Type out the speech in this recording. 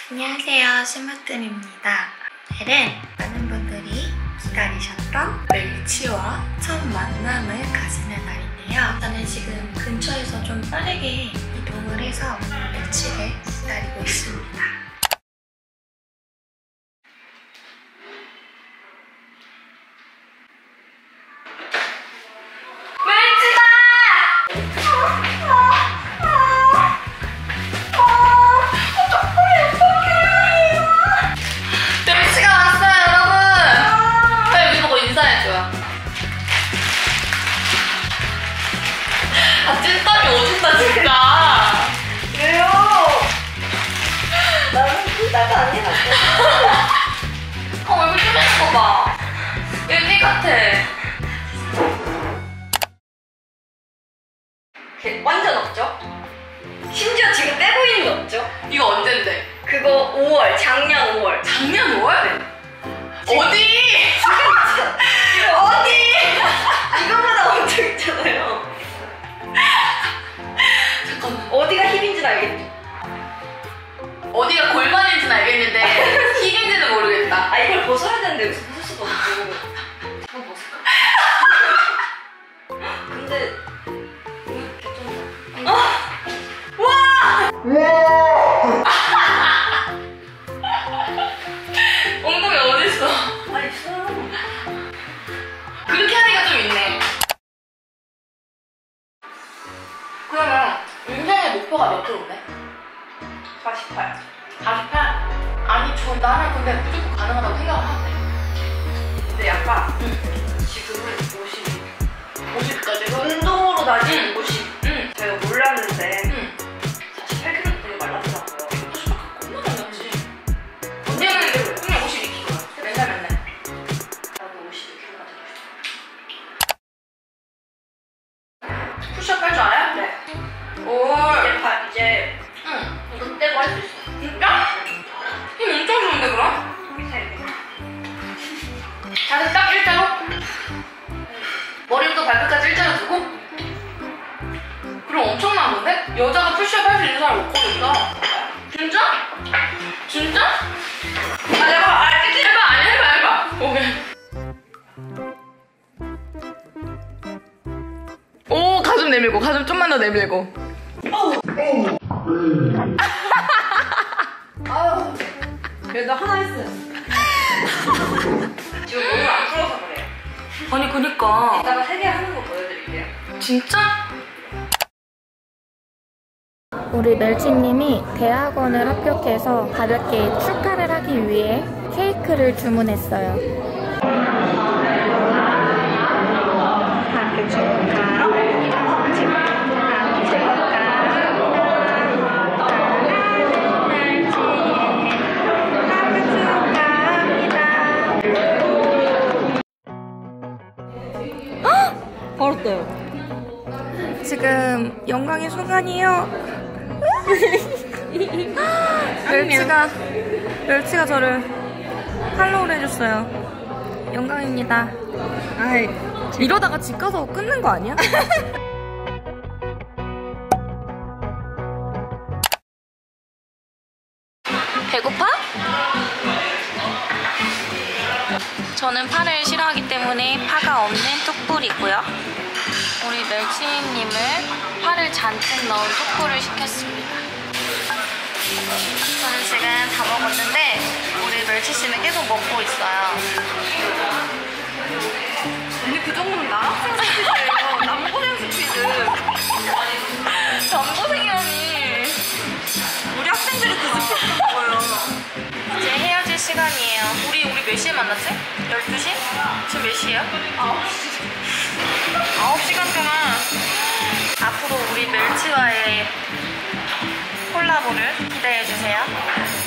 안녕하세요, 심으뜸입니다. 오늘은 많은 분들이 기다리셨던 멸치와 첫 만남을 가지는 날인데요. 저는 지금 근처에서 좀 빠르게 이동을 해서 멸치를 기다리고 있습니다. 찐땀이 오진다 진짜. 왜요? 나는 찐땀이 아니라. 얼굴 쪼매는 거 봐. 얘네 같아. 완전 없죠? 심지어 지금 떼고 있는 게 없죠? 이거 언젠데? 그거 5월, 작년 5월. 작년 5월? 네. 어디? 이거 어디? 이거보다 엄청 있잖아요. 잠깐만. 어디가 힙인지는 알겠죠? 어디가 골반인지는 알겠는데 힙인지는 모르겠다. 아, 이걸 벗어야 되는데 여기서 벗을 수도 없고. 한번 벗을까? 근데 괜찮다. 와! 엉덩이 어딨어? 아, 있어요. 그렇게 하니까 좀 있네. 그러면 인생의 목표가 몇 킬로인데? 48. 48? 아니 나는 근데 무조건 가능하다고 생각을 하는데. 근데 약간 지금은 50까지고 운동으로 다니는 50. 제가 몰랐는데 48kg 되게 말랐더라고요. 겁나 많았지. 언니는 그냥 52kg야. 맨날. 나도 52kg까지 됐어. 푸시업 할 줄 알아요? 네. 오. 이제 이거 떼고 할 수 있어. 진짜? 힘 엄청 좋은데 그럼? 자세 딱 일자로? 머리부터 발끝까지 일자로 두고? 그럼 엄청난 건데? 여자가 푸시업 할 수 있는 사람 없거든요. 진짜? 진짜? 해봐. 오케이. 오, 가슴 내밀고, 가슴 좀만 더 내밀고. 아유, 그래도 하나 했어요. 지금 몸을 안 풀어서 그래요. 아니, 그니까. 이따가 3개 하는 거 보여드릴게요. 진짜? 우리 멸치님이 대학원을 합격해서 가볍게 축하를 하기 위해 케이크를 주문했어요. 학교 바로 떠요. 지금 영광의 순간이에요. 멸치가 저를 팔로우를 해줬어요. 영광입니다. 아이, 이러다가 집 가서 끊는 거 아니야? 배고파? 저는 파를 싫어하기 때문에 파가 없는 뚝불이고요. 우리 멸치님을 파를 잔뜩 넣은 뚝불을 시켰습니다. 저는 지금 다 먹었는데 우리 멸치씨는 계속 먹고 있어요. 언니 그 정도면 남학생 스피드예요. 남고생 스피드. 남고생이라니. 우리 학생들이 그 스피드 먹어요. 이제 헤어질 시간이에요. 우리 몇 시에 만났지? 12시? 지금 몇 시예요? 9시간 동안 앞으로 우리 멸치와의 콜라보를 기대해주세요.